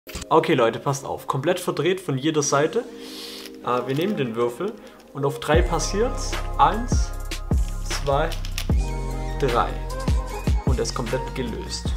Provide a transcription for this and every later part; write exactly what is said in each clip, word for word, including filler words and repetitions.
Okay Leute, passt auf. Komplett verdreht von jeder Seite. Äh, wir nehmen den Würfel und auf drei passiert's. Eins, zwei, drei. Und er ist komplett gelöst.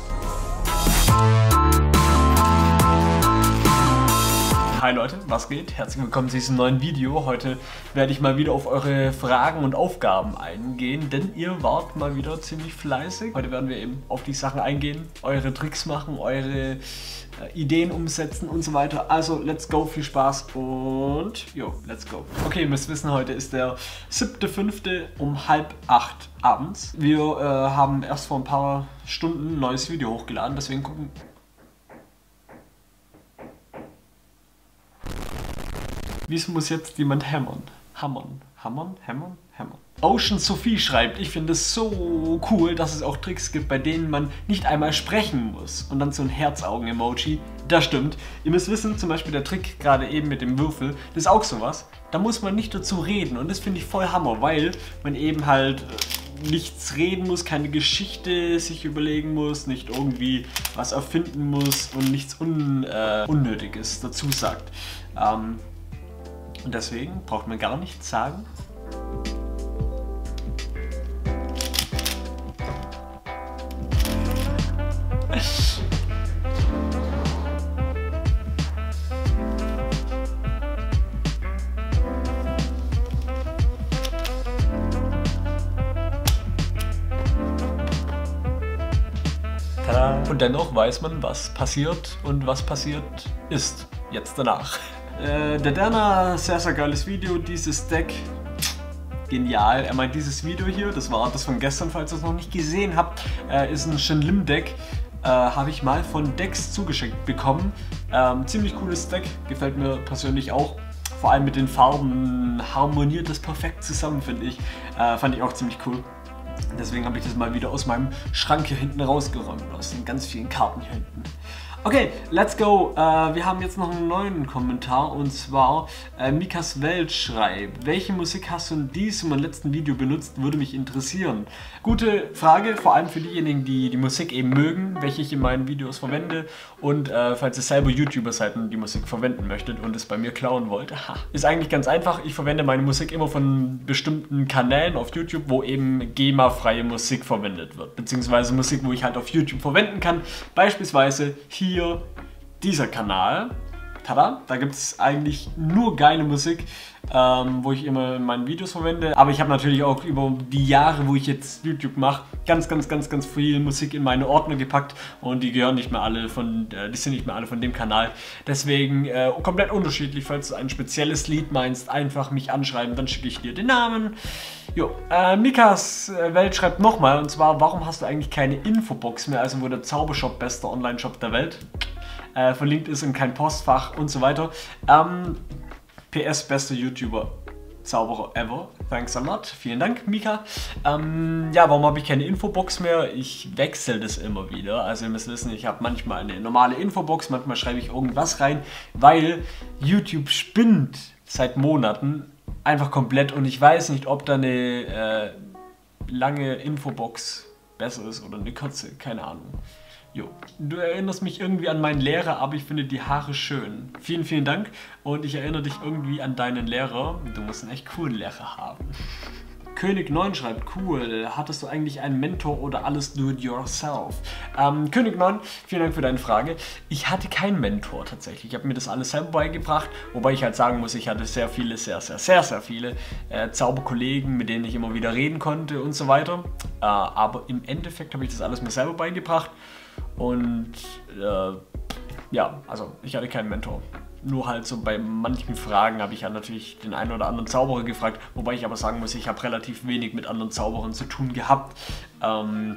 Hi Leute, was geht? Herzlich willkommen zu diesem neuen Video. Heute werde ich mal wieder auf eure Fragen und Aufgaben eingehen, denn ihr wart mal wieder ziemlich fleißig. Heute werden wir eben auf die Sachen eingehen, eure Tricks machen, eure äh, Ideen umsetzen und so weiter. Also let's go, viel Spaß und jo, let's go. Okay, ihr müsst wissen, heute ist der siebte fünfte um halb acht abends. Wir äh, haben erst vor ein paar Stunden ein neues Video hochgeladen, deswegen gucken... Wieso muss jetzt jemand hämmern? Hammern, hammern, hämmern, hämmern. Ocean Sophie schreibt, ich finde es so cool, dass es auch Tricks gibt, bei denen man nicht einmal sprechen muss. Und dann so ein Herzaugen-Emoji. Das stimmt. Ihr müsst wissen, zum Beispiel der Trick gerade eben mit dem Würfel, das ist auch sowas. Da muss man nicht dazu reden und das finde ich voll Hammer, weil man eben halt nichts reden muss, keine Geschichte sich überlegen muss, nicht irgendwie was erfinden muss und nichts Un, äh, Unnötiges dazu sagt. Ähm, Und deswegen braucht man gar nichts sagen. Tada. Und dennoch weiß man, was passiert und was passiert ist. Jetzt danach. Äh, der Derna, sehr, sehr geiles Video, dieses Deck, genial. Er meint, dieses Video hier, das war das von gestern, falls ihr es noch nicht gesehen habt, äh, ist ein Shenlim Deck, äh, habe ich mal von Dex zugeschickt bekommen. Ähm, ziemlich cooles Deck, gefällt mir persönlich auch. Vor allem mit den Farben harmoniert das perfekt zusammen, finde ich. Äh, fand ich auch ziemlich cool. Deswegen habe ich das mal wieder aus meinem Schrank hier hinten rausgeräumt, aus den ganz vielen Karten hier hinten. Okay, let's go. Äh, wir haben jetzt noch einen neuen Kommentar und zwar äh, Mikas Welt schreibt, welche Musik hast du in diesem und letzten Video benutzt, würde mich interessieren. Gute Frage, vor allem für diejenigen, die die Musik eben mögen, welche ich in meinen Videos verwende und äh, falls ihr selber YouTuber seid und die Musik verwenden möchtet und es bei mir klauen wollt. Aha. Ist eigentlich ganz einfach, ich verwende meine Musik immer von bestimmten Kanälen auf YouTube, wo eben GEMA-freie Musik verwendet wird, beziehungsweise Musik, wo ich halt auf YouTube verwenden kann, beispielsweise hier Hier dieser Kanal. Tada, da gibt es eigentlich nur geile Musik, ähm, wo ich immer in meinen Videos verwende. Aber ich habe natürlich auch über die Jahre, wo ich jetzt YouTube mache, ganz, ganz, ganz, ganz viel Musik in meine Ordner gepackt und die gehören nicht mehr alle von, äh, die sind nicht mehr alle von dem Kanal. Deswegen äh, komplett unterschiedlich. Falls du ein spezielles Lied meinst, einfach mich anschreiben, dann schicke ich dir den Namen. Jo, äh, Mikas Welt schreibt nochmal, und zwar, warum hast du eigentlich keine Infobox mehr, also wo der Zaubershop bester Online-Shop der Welt äh, verlinkt ist und kein Postfach und so weiter. Ähm, P S, bester YouTuber, Zauberer ever. Thanks a lot. Vielen Dank, Mika. Ähm, ja, warum habe ich keine Infobox mehr? Ich wechsle das immer wieder. Also ihr müsst wissen, ich habe manchmal eine normale Infobox, manchmal schreibe ich irgendwas rein, weil YouTube spinnt seit Monaten einfach komplett und ich weiß nicht, ob da eine äh, lange Infobox besser ist oder eine kurze, keine Ahnung. Jo, du erinnerst mich irgendwie an meinen Lehrer, aber ich finde die Haare schön. Vielen, vielen Dank und ich erinnere dich irgendwie an deinen Lehrer. Du musst einen echt coolen Lehrer haben. König neun schreibt, cool, hattest du eigentlich einen Mentor oder alles do it yourself? Ähm, König neun, vielen Dank für deine Frage. Ich hatte keinen Mentor tatsächlich, ich habe mir das alles selber beigebracht, wobei ich halt sagen muss, ich hatte sehr viele, sehr, sehr, sehr, sehr viele äh, Zauberkollegen, mit denen ich immer wieder reden konnte und so weiter. Äh, aber im Endeffekt habe ich das alles mir selber beigebracht und äh, ja, also ich hatte keinen Mentor. Nur halt so bei manchen Fragen habe ich ja natürlich den einen oder anderen Zauberer gefragt, wobei ich aber sagen muss, ich habe relativ wenig mit anderen Zauberern zu tun gehabt, ähm,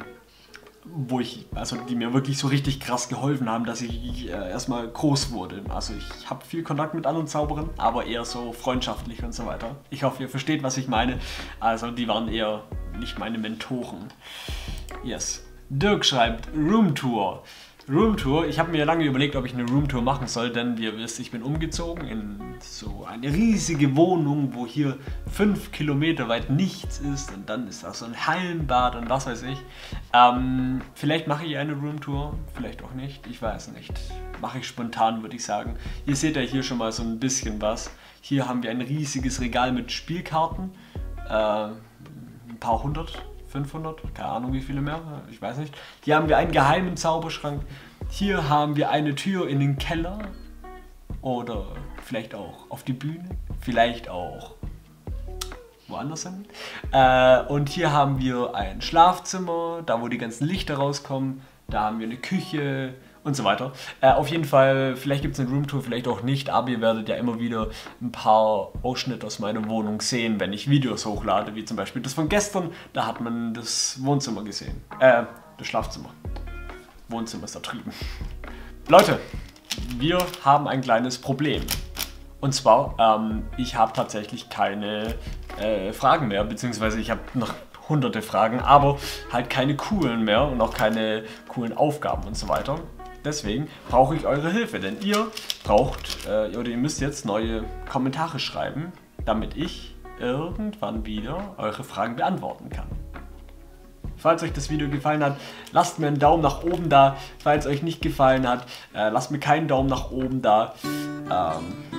wo ich, also die mir wirklich so richtig krass geholfen haben, dass ich äh, erstmal groß wurde. Also ich habe viel Kontakt mit anderen Zauberern, aber eher so freundschaftlich und so weiter. Ich hoffe, ihr versteht, was ich meine. Also die waren eher nicht meine Mentoren. Yes. Dirk schreibt, Roomtour. Roomtour. Ich habe mir lange überlegt, ob ich eine Roomtour machen soll, denn wie ihr wisst, ich bin umgezogen in so eine riesige Wohnung, wo hier fünf Kilometer weit nichts ist und dann ist da so ein Hallenbad und was weiß ich. Ähm, vielleicht mache ich eine Roomtour, vielleicht auch nicht, ich weiß nicht. Mache ich spontan, würde ich sagen. Ihr seht ja hier schon mal so ein bisschen was. Hier haben wir ein riesiges Regal mit Spielkarten, äh, ein paar hundert. fünfhundert, keine Ahnung wie viele mehr, ich weiß nicht. Hier haben wir einen geheimen Zauberschrank. Hier haben wir eine Tür in den Keller. Oder vielleicht auch auf die Bühne. Vielleicht auch woanders hin. Äh, und hier haben wir ein Schlafzimmer, da wo die ganzen Lichter rauskommen. Da haben wir eine Küche und so weiter. Äh, auf jeden Fall, vielleicht gibt es eine Roomtour, vielleicht auch nicht, aber ihr werdet ja immer wieder ein paar Ausschnitte aus meiner Wohnung sehen, wenn ich Videos hochlade, wie zum Beispiel das von gestern, da hat man das Wohnzimmer gesehen. Äh, das Schlafzimmer. Wohnzimmer ist da drüben. Leute, wir haben ein kleines Problem. Und zwar, ähm, ich habe tatsächlich keine äh, Fragen mehr, beziehungsweise ich habe noch hunderte Fragen, aber halt keine coolen mehr und auch keine coolen Aufgaben und so weiter. Deswegen brauche ich eure Hilfe, denn ihr braucht, äh, oder ihr müsst jetzt neue Kommentare schreiben, damit ich irgendwann wieder eure Fragen beantworten kann. Falls euch das Video gefallen hat, lasst mir einen Daumen nach oben da. Falls euch nicht gefallen hat, äh, lasst mir keinen Daumen nach oben da. Ähm,